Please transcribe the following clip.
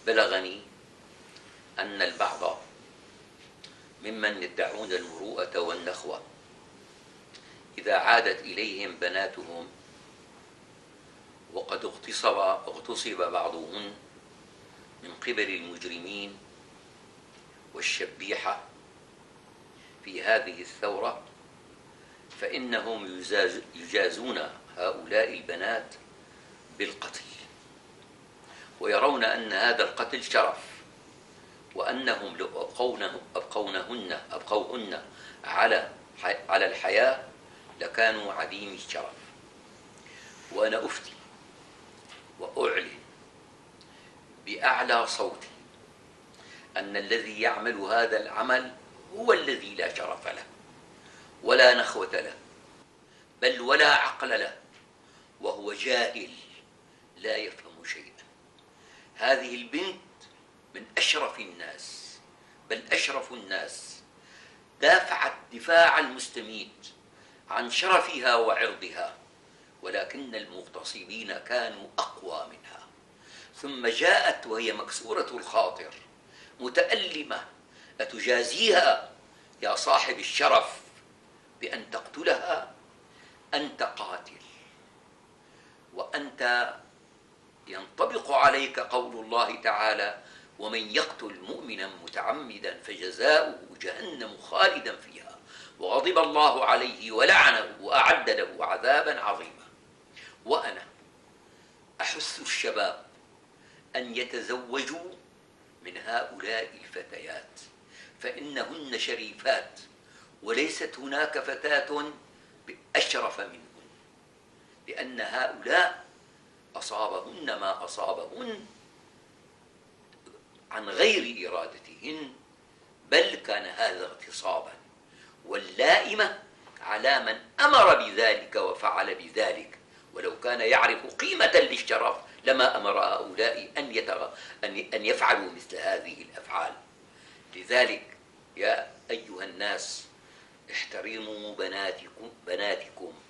بلغني أن البعض ممن يدعون المروءة والنخوة إذا عادت إليهم بناتهم وقد اغتصب بعضهن من قبل المجرمين والشبيحة في هذه الثورة، فإنهم يجازون هؤلاء البنات بالقتل، ويرون أن هذا القتل شرف، وأنهم لو أبقوهن على الحياة لكانوا عديم الشرف. وأنا أفتي وأعلن بأعلى صوتي أن الذي يعمل هذا العمل هو الذي لا شرف له ولا نخوة له، بل ولا عقل له، وهو جاهل لا يفهم شيئا. هذه البنت من أشرف الناس، بل أشرف الناس، دافعت دفاع المستميت عن شرفها وعرضها، ولكن المغتصبين كانوا أقوى منها. ثم جاءت وهي مكسورة الخاطر متألمة، أتجازيها يا صاحب الشرف بأن تقتلها؟ أنت قاتل، وأنت ينطبق عليك قول الله تعالى: ومن يقتل مؤمنا متعمدا فجزاؤه جهنم خالدا فيها وغضب الله عليه ولعنه وأعد له عذابا عظيما. وأنا أحث الشباب أن يتزوجوا من هؤلاء الفتيات، فإنهن شريفات، وليست هناك فتاة أشرف منهن، لأن هؤلاء أصابهن ما أصابهن عن غير إرادتهن، بل كان هذا اغتصابا، واللائمة على من أمر بذلك وفعل بذلك. ولو كان يعرف قيمة للشرف لما أمر هؤلاء أن يفعلوا مثل هذه الأفعال. لذلك يا أيها الناس احترموا بناتكم